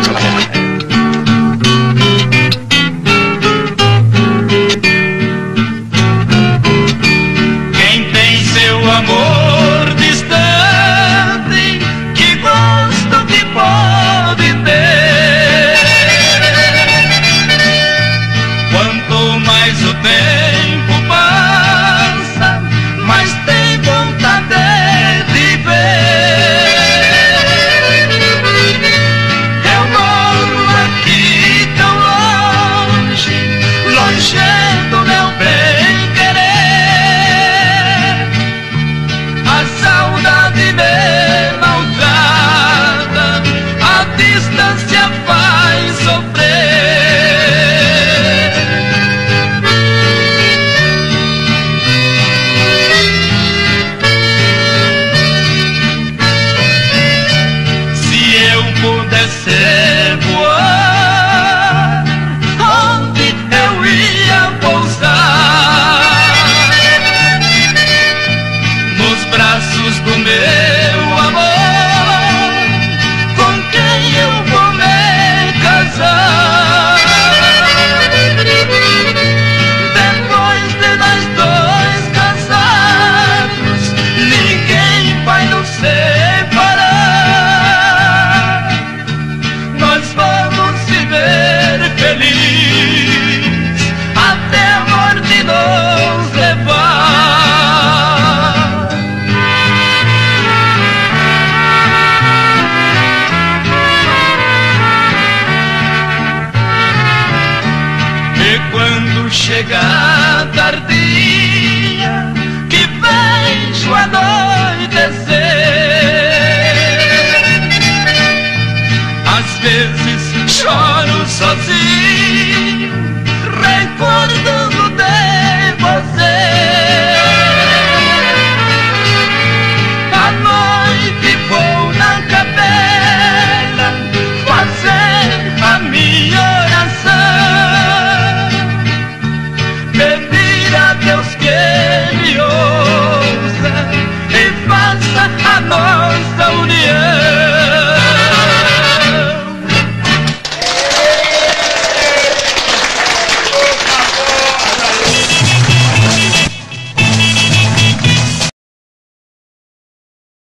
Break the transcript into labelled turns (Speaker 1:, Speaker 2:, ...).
Speaker 1: Quem tem seu amor distante, que gosto que pode ter. Quanto mais o tempo passa, mais tem vontade de ver. Eu moro aqui tão longe, longe do meu bem-querer. A saudade me maltrata, a distância faz sofrer. Se eu pudesse voar, onde eu ia pousar? Nos braços do meu amor, com quem eu vou me casar. Depois de nós dois casados, ninguém vai nos separar. Nós vamos viver felizes até a morte nos levar. E quando chega a tardia, que vejo anoitecer, às vezes choro sozinho, recordando